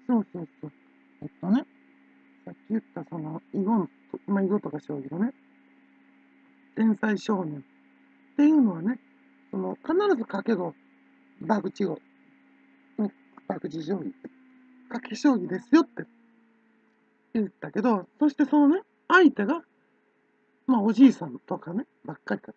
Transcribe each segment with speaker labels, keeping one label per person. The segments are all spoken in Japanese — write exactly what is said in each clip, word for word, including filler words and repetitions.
Speaker 1: そうそうそう。えっとね、さっき言ったその、囲碁の、まあ、囲碁とか将棋のね、天才少年っていうのはね、その、必ず賭け碁、バクチ碁、ね、バクチ将棋、賭け将棋ですよって言ったけど、そしてそのね、相手が、まあ、おじいさんとかね、ばっかりだった。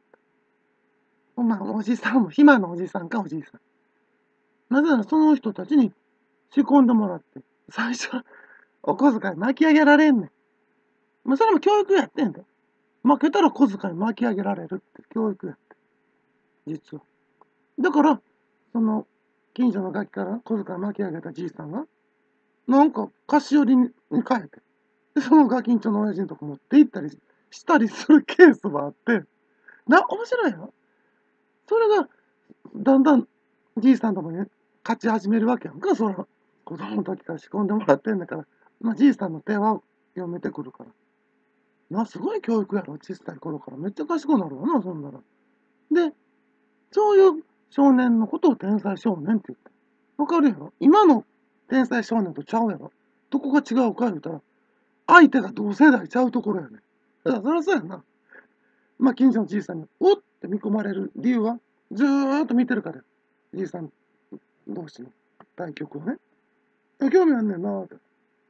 Speaker 1: まあ、おじさんも、暇なおじさんかおじいさん。なぜならその人たちに仕込んでもらって、最初はお小遣い巻き上げられんねん。まあ、それも教育やってんだよ。負けたら小遣い巻き上げられるって教育やって。実は。だから、その、近所のガキから小遣い巻き上げたじいさんが、なんか菓子折りに変えて、で、そのガキンチョの親父のとこ持って行ったりしたりするケースもあって、な、面白いよ。それが、だんだんじいさんともね、勝ち始めるわけやんか、そら。子供の時から仕込んでもらってんだから、まあ、じいさんの手は読めてくるから。な、すごい教育やろ、小さい頃から。めっちゃ賢くなるわな、そんなら。で、そういう少年のことを天才少年って言って。わかるやろ？今の天才少年とちゃうやろ？どこが違うか言うたら、相手が同世代ちゃうところやねん。だからそりゃそうやな。まあ、近所のじいさんに、おって見込まれる理由は、ずーっと見てるから。じいさん同士の対局をね。興味あんねんなーって。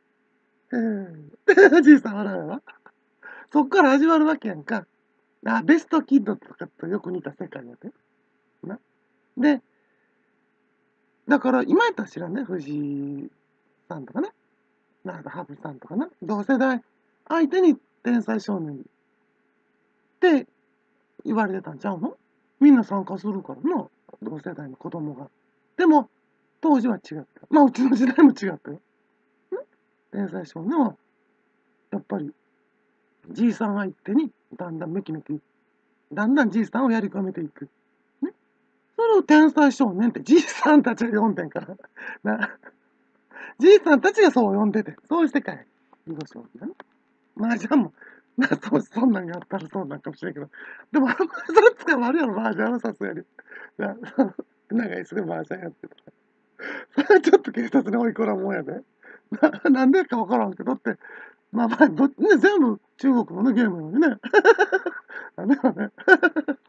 Speaker 1: へえ。じいさん笑うやろ？そっから始まるわけやんか。あ、ベストキッドとかとよく似た世界やで。な。で、だから今やったら知らんね。藤井さんとかね。なんか羽生さんとかな。同世代相手に天才少年って言われてたんちゃうの？みんな参加するからな。同世代の子供が。でも、当時は違った。まあ、うちの時代も違ったよ。天才少年は、やっぱり、じいさん相手に、だんだんめきめき、だんだんじいさんをやり込めていく。ね。それを天才少年ってじいさんたちが読んでんから。な。じいさんたちがそう呼んでて、そうしてかい。囲碁将棋だね。麻雀も、な、そう、そんなんがあったらそうなんかもしれんけど。でも、あんまりそれ捕まるやろ、麻雀はさすがに。な、長い椅子で麻雀やってたら。それはちょっと警察に追い込らんもんやで。な、なんでかわからんけど、だって、まあまあ、どね、全部中国のね、ゲームなのにね。なんでよね。